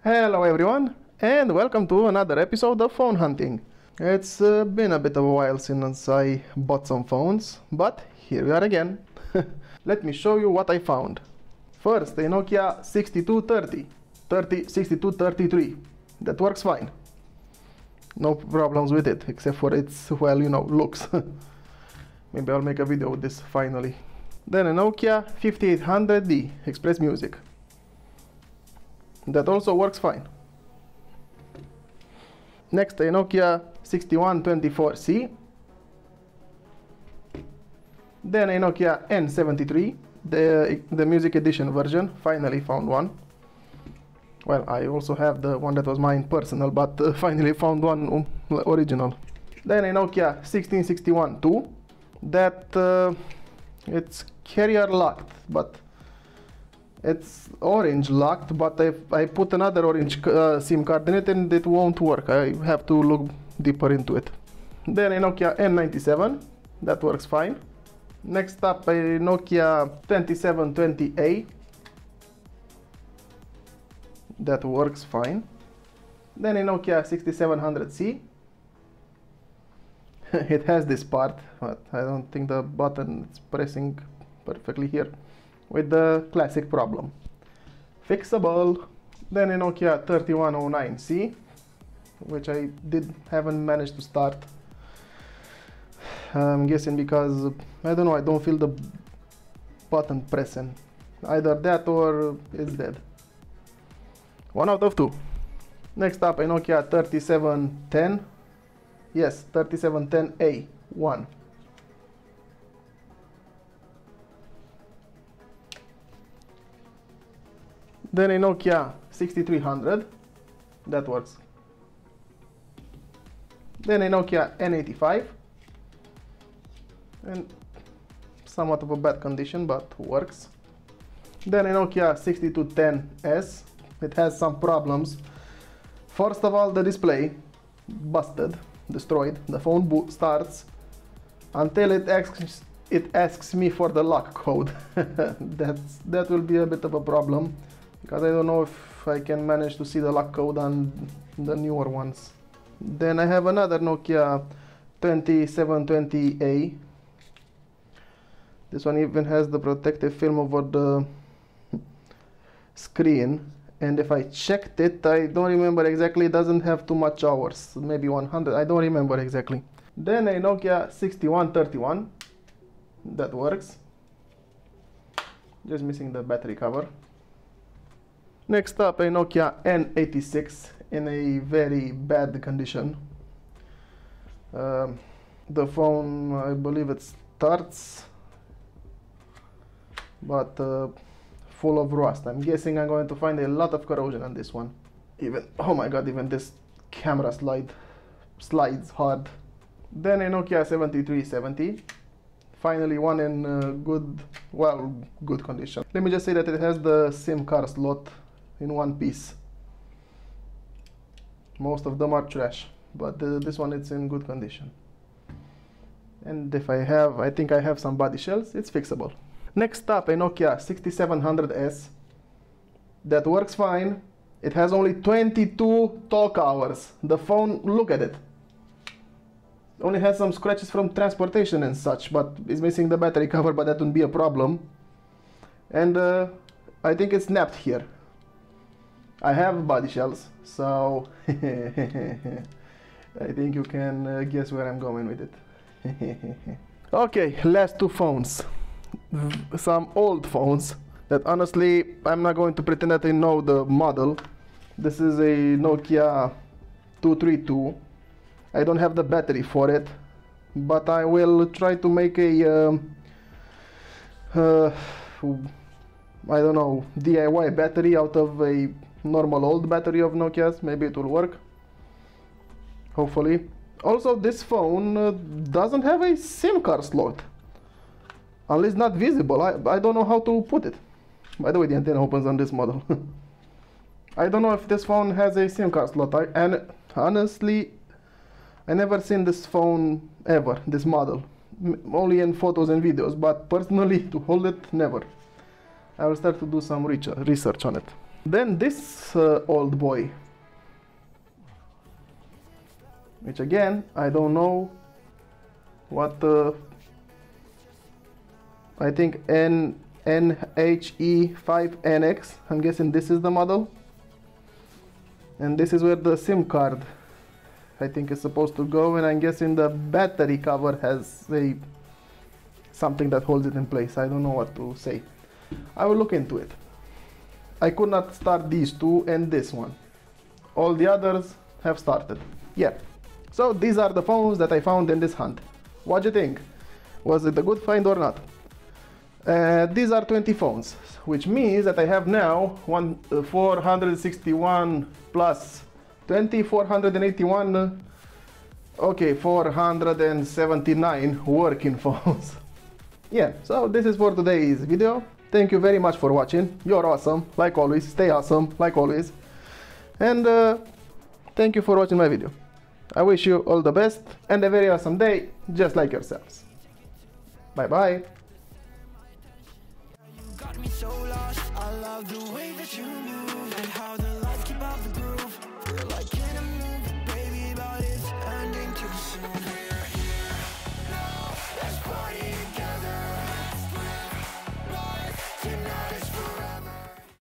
Hello everyone, and welcome to another episode of Phone Hunting. It's been a bit of a while since I bought some phones, but here we are again. Let me show you what I found. First, a Nokia 6233. That works fine. No problems with it, except for its, well, you know, looks. Maybe I'll make a video with this finally. Then a Nokia 5800D Express Music. That also works fine. Next, a Nokia 6124C. Then a Nokia N73, the music edition version. Finally found one. Well, I also have the one that was mine personal, but finally found one original. Then a Nokia 1661-2. That it's carrier locked, but it's orange locked, but I put another orange SIM card in it and it won't work. I have to look deeper into it. Then a Nokia N97, that works fine. Next up, a Nokia 2720A, that works fine. Then a Nokia 6700C. It has this part, but I don't think the button is pressing perfectly here, with the classic problem. Fixable. Then a Nokia 3109C, which I haven't managed to start. I'm guessing because, I don't know, I don't feel the button pressing. Either that or it's dead. 1 out of 2. Next up, a Nokia 3710. Yes, 3710A1. Then a Nokia 6300, that works. Then a Nokia N85, and somewhat of a bad condition, but works. Then a Nokia 6210S, it has some problems. First of all, the display, busted, destroyed. The phone starts until it asks me for the lock code. That will be a bit of a problem, because I don't know if I can manage to see the lock code on the newer ones. Then I have another Nokia 2720A. This one even has the protective film over the screen, and if I checked it, I don't remember exactly, it doesn't have too much hours, maybe 100, I don't remember exactly. Then a Nokia 6131, that works. Just missing the battery cover. Next up, a Nokia N86 in a very bad condition. The phone, I believe it starts, but full of rust. I'm guessing I'm going to find a lot of corrosion on this one. Even, oh my god, even this camera slides hard. Then a Nokia 7370. Finally one in good condition. Let me just say that it has the SIM card slot in one piece. Most of them are trash, but this one it's in good condition. And if I think I have some body shells, it's fixable. Next up, a Nokia 6700S, that works fine. It has only 22 talk hours. The phone, look at it. Only has some scratches from transportation and such, but it's missing the battery cover, but that wouldn't be a problem. And I think it's snapped here. I have body shells, so I think you can guess where I'm going with it. Okay, last two phones. Some old phones that honestly I'm not going to pretend that I know the model. This is a Nokia 232. I don't have the battery for it, but I will try to make a I don't know, DIY battery out of a normal old battery of Nokia's. Maybe it will work, hopefully. Also, this phone doesn't have a SIM card slot. At least not visible. I don't know how to put it. By the way, the antenna opens on this model. I don't know if this phone has a SIM card slot. And honestly, I never seen this phone ever, this model. Only in photos and videos, but personally to hold it, never. I will start to do some research on it. Then this old boy, which again I don't know what I think NHE5NX. I'm guessing this is the model, and this is where the SIM card I think is supposed to go, and I'm guessing the battery cover has something that holds it in place. I don't know what to say. I will look into it. I could not start these two and this one. All the others have started. Yeah. So these are the phones that I found in this hunt. What do you think? Was it a good find or not? These are 20 phones, which means that I have now 461 plus 20, 481, okay, 479 working phones. Yeah, so this is for today's video. Thank you very much for watching. You're awesome, like always. Stay awesome, like always. And thank you for watching my video. I wish you all the best and a very awesome day, just like yourselves. Bye bye. Got me so lost. I love the way that you move and how the